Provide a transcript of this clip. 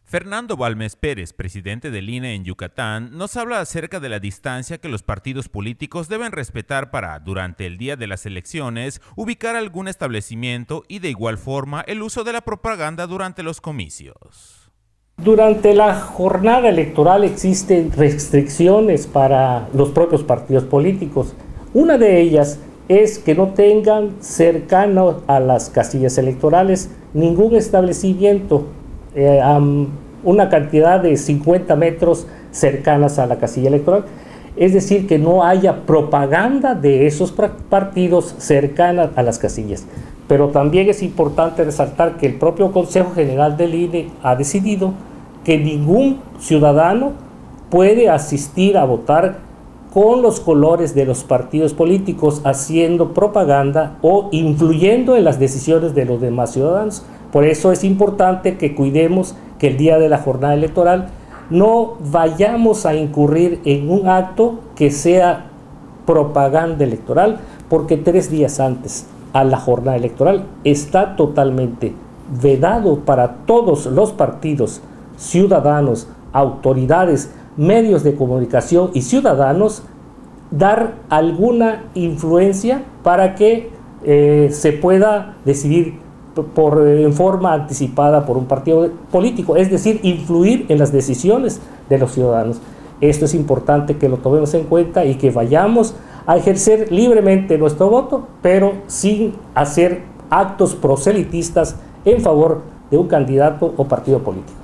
Fernando Balmes Pérez, presidente del INE en Yucatán, nos habla acerca de la distancia que los partidos políticos deben respetar para, durante el día de las elecciones, ubicar algún establecimiento y de igual forma el uso de la propaganda durante los comicios. Durante la jornada electoral existen restricciones para los propios partidos políticos. Una de ellas es que no tengan cercano a las casillas electorales ningún establecimiento a una cantidad de 50 metros cercanas a la casilla electoral. Es decir, que no haya propaganda de esos partidos cercanas a las casillas. Pero también es importante resaltar que el propio Consejo General del INE ha decidido que ningún ciudadano puede asistir a votar con los colores de los partidos políticos, haciendo propaganda o influyendo en las decisiones de los demás ciudadanos. Por eso es importante que cuidemos que el día de la jornada electoral no vayamos a incurrir en un acto que sea propaganda electoral, porque 3 días antes a la jornada electoral está totalmente vedado para todos los partidos, ciudadanos, autoridades, medios de comunicación y ciudadanos dar alguna influencia para que se pueda decidir en forma anticipada por un partido político, es decir, influir en las decisiones de los ciudadanos. Esto es importante que lo tomemos en cuenta y que vayamos a ejercer libremente nuestro voto, pero sin hacer actos proselitistas en favor de un candidato o partido político.